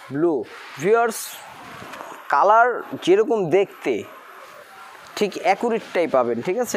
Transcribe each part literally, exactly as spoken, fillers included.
Blue. Viewers, colour যেরকম দেখতে ঠিক অ্যাকুরেটটাই পাবেন, ঠিক আছে।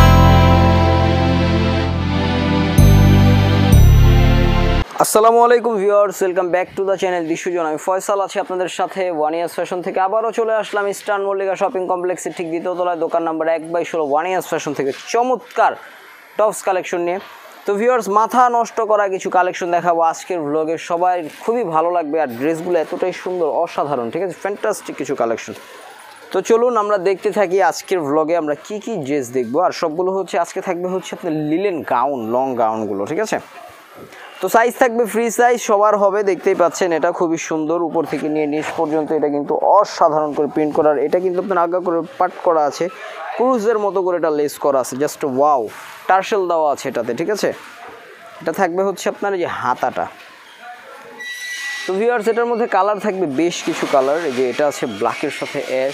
আসসালামু আলাইকুম viewers, welcome back to the channel Dishujon. আমি ফয়সাল আছি আপনাদের সাথে ওয়ান ইয়ার্স ফ্যাশন থেকে। আবারও চলে আসলাম ইস্টার্ন মল্লিকা শপিং কমপ্লেক্সের ঠিক দ্বিতীয় তলায় দোকান নাম্বার এক বাই ষোলো ওয়ান ইয়ার্স ফ্যাশন থেকে চমৎকার টপস কালেকশন নিয়ে। তো ভিউয়ার্স, মাথা নষ্ট করা কিছু কালেকশন দেখাবো আজকের ভ্লগে, সবাই খুবই ভালো লাগবে। আর ড্রেসগুলো এতটাই সুন্দর, অসাধারণ, ঠিক আছে, ফ্যান্টাস্টিক কিছু কালেকশন। তো চলুন আমরা দেখতে থাকি আজকের ভ্লগে আমরা কি কি ড্রেস দেখবো। আর সবগুলো হচ্ছে আজকে থাকবে হচ্ছে আপনার লিলেন গাউন, লং গাউনগুলো, ঠিক আছে। তো সাইজ থাকবে ফ্রি সাইজ, সবার হবে, দেখতেই পাচ্ছেন। এটা খুবই সুন্দর, উপর থেকে নিয়ে নিচ পর্যন্ত এটা কিন্তু অসাধারণ করে প্রিন্ট করার। এটা কিন্তু আপনার আগা করে পাট করা আছে, ক্রুজের মতো করে এটা লেস করা আছে, জাস্ট ওয়াও। টার্সেল দেওয়া আছে এটাতে, ঠিক আছে। এটা থাকবে হচ্ছে আপনার এই যে হাতাটা। তো ভিউয়ার্স, এটার মধ্যে কালার থাকবে বেশ কিছু কালার। এই যে এটা আছে ব্ল্যাকের সাথে অ্যাশ,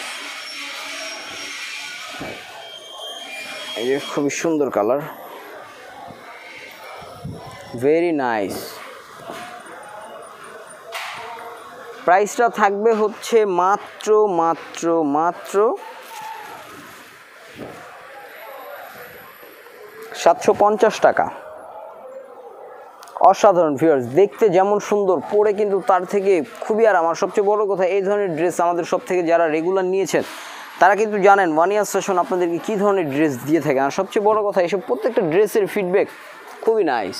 এই যে খুবই সুন্দর কালার, ভেরি নাইস। প্রাইসটা থাকবে হচ্ছে মাত্র মাত্র মাত্র সাতশো পঞ্চাশ টাকা। অসাধারণ ভিউয়ার্স, দেখতে যেমন সুন্দর, পরে কিন্তু তার থেকে খুবই আরাম। আর সবচেয়ে বড় কথা, এই ধরনের ড্রেস আমাদের সব থেকে যারা রেগুলার নিয়েছেন তারা কিন্তু জানেন ওয়ান ইয়ার্স ফ্যাশন আপনাদেরকে কী ধরনের ড্রেস দিয়ে থাকে। আর সবচেয়ে বড় কথা, এসব প্রত্যেকটা ড্রেসের ফিডব্যাক খুবই নাইস।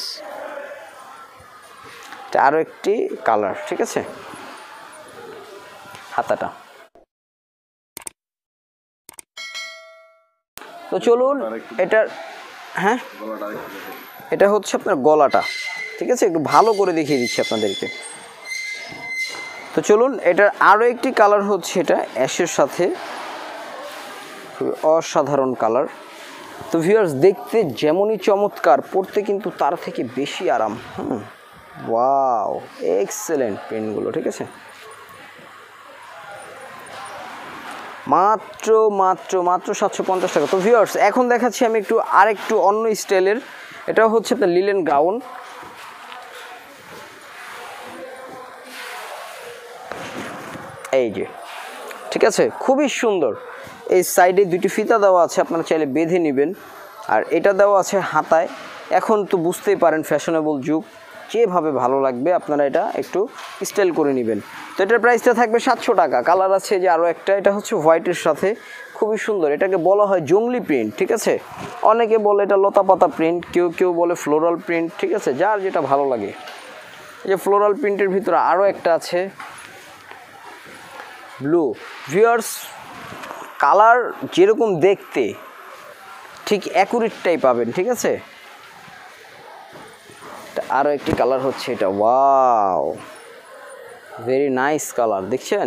এটা আরও একটি কালার, ঠিক আছে, হাতাটা। তো চলুন এটার, হ্যাঁ এটা হচ্ছে আপনার গলাটা, ঠিক আছে, একটু ভালো করে দেখিয়ে দিচ্ছি আপনাদেরকে। তো চলুন এটার আরও একটি কালার হচ্ছে এটা অ্যাশের সাথে, খুবই অসাধারণ কালার। তো ভিউয়ার্স, দেখতে যেমনই চমৎকার, পরতে কিন্তু তার থেকে বেশি আরাম। হুম, ওয়াও, এক্সেলেন্ট প্রিন্টগুলো, ঠিক আছে। মাত্র মাত্র মাত্র সাতশো পঞ্চাশ টাকা। তো ভিউয়ার্স, এখন দেখাচ্ছি আমি একটু আর একটু অন্য স্টাইলের। এটাও হচ্ছে আপনার লিলেন গাউন। এই যে, ঠিক আছে, খুবই সুন্দর। এই সাইডে দুটি ফিতা দেওয়া আছে, আপনারা চাইলে বেঁধে নেবেন। আর এটা দেওয়া আছে হাতায়। এখন তো বুঝতেই পারেন ফ্যাশনেবল যুগ, যেভাবে ভালো লাগবে আপনারা এটা একটু স্টাইল করে নেবেন। তো এটার প্রাইসটা থাকবে সাতশো টাকা। কালার আছে যে আরও একটা, এটা হচ্ছে হোয়াইটের সাথে, খুবই সুন্দর। এটাকে বলা হয় জংলি প্রিন্ট, ঠিক আছে। অনেকে বলে এটা লতা পাতা প্রিন্ট, কেউ কেউ বলে ফ্লোরাল প্রিন্ট, ঠিক আছে, যার যেটা ভালো লাগে। এই যে ফ্লোরাল প্রিন্টের ভিতরে আরও একটা আছে ব্লু। ভিউয়ার্স, কালার যেরকম দেখতে ঠিক অ্যাকুরেটটাই পাবেন, ঠিক আছে। আরও একটি কালার হচ্ছে এটা, ওয়াও, ভেরি নাইস কালার, দেখছেন।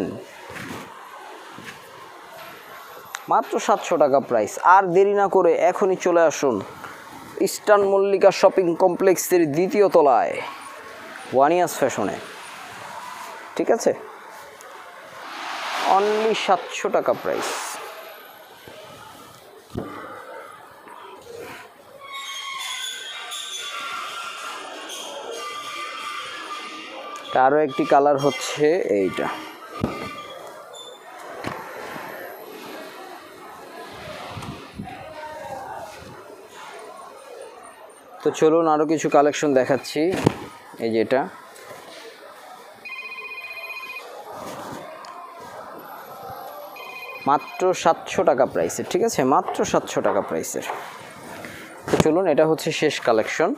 মাত্র সাতশো টাকা প্রাইস। আর দেরি না করে এখনই চলে আসুন ইস্টার্ন মল্লিকা শপিং কমপ্লেক্সের দ্বিতীয় তলায় ওয়ান ইয়ার্স ফ্যাশনে, ঠিক আছে। অনলি সাতশো টাকা প্রাইস। আরও একটি কালার হচ্ছে এইটা। তো চলুন আরও কিছু কালেকশন দেখাচ্ছি। এই যে এটা, মাত্র সাতশো টাকা প্রাইসের, ঠিক আছে, মাত্র সাতশো টাকা প্রাইসের। তো চলুন, এটা হচ্ছে শেষ কালেকশন।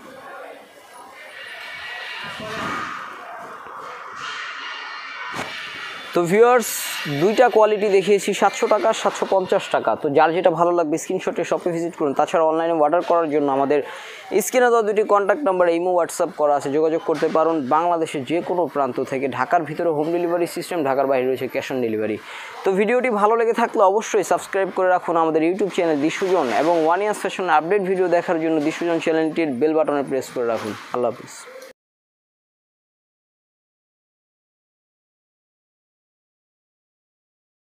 তো ভিউয়ার্স, দুইটা কোয়ালিটি দেখিয়েছি, সাতশো টাকা, সাতশো পঞ্চাশ টাকা। তো যার যেটা ভালো লাগবে স্ক্রিনশটে শপে ভিজিট করুন। তাছাড়া অনলাইনে অর্ডার করার জন্য আমাদের স্ক্রিনে দেওয়া দুটি কন্ট্যাক্ট নাম্বার ইমো হোয়াটসঅ্যাপ করা আছে, যোগাযোগ করতে পারুন। বাংলাদেশের যে কোনো প্রান্ত থেকে, ঢাকার ভিতরে হোম ডেলিভারি সিস্টেম, ঢাকার বাইরে রয়েছে ক্যাশ অন ডেলিভারি। তো ভিডিওটি ভালো লেগে থাকলে অবশ্যই সাবস্ক্রাইব করে রাখুন আমাদের ইউটিউব চ্যানেল দিশুজন, এবং one years fashion update video দেখার জন্য দিশুজন চ্যানেলটির বেল বাটনে প্রেস করে রাখুন। আল্লাহ হাফিজ।